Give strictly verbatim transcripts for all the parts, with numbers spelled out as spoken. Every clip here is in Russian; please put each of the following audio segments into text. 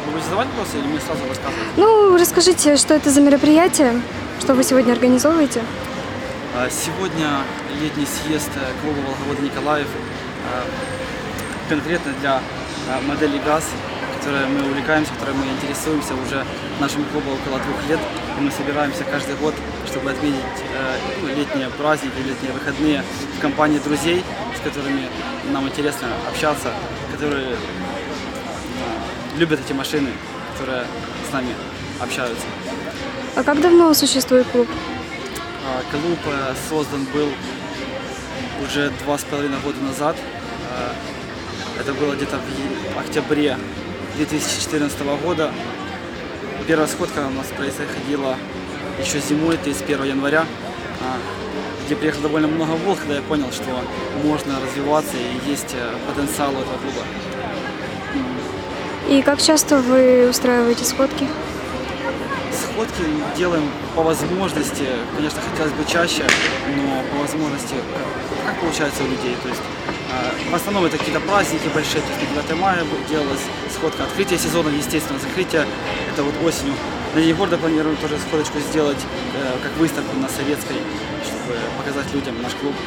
Вы будете задавать вопросы или мне сразу рассказывать? Ну, расскажите, что это за мероприятие, что вы сегодня организовываете? Сегодня летний съезд клуба «Волговода Николаев» конкретно для модели ГАЗ, которой мы увлекаемся, которой мы интересуемся уже нашему клубу около двух лет. И мы собираемся каждый год, чтобы отметить ну, летние праздники, летние выходные в компании друзей, с которыми нам интересно общаться, которые любят эти машины, которые с нами общаются. А как давно существует клуб? Клуб создан был уже два с половиной года назад. Это было где-то в октябре две тысячи четырнадцатого года. Первая сходка у нас происходила еще зимой, тридцать первого января, где приехало довольно много волк, когда я понял, что можно развиваться и есть потенциал у этого клуба. И как часто вы устраиваете сходки? Сходки делаем по возможности, конечно, хотелось бы чаще, но по возможности, как, как получается у людей. То есть, э, в основном это какие-то праздники большие, то есть на девятое мая делалась сходка, открытие сезона, естественно, закрытие, это вот осенью. На День города планируем тоже сходочку сделать, э, как выставку на Советской, чтобы показать людям наш клуб.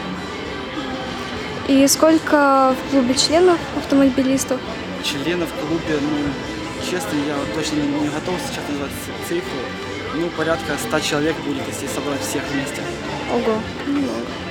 И сколько в клубе членов автомобилистов? Членов в клубе, ну, честно, я точно не готов сейчас назвать цифру. Ну, порядка ста человек будет, если собрать всех вместе. Ого, много.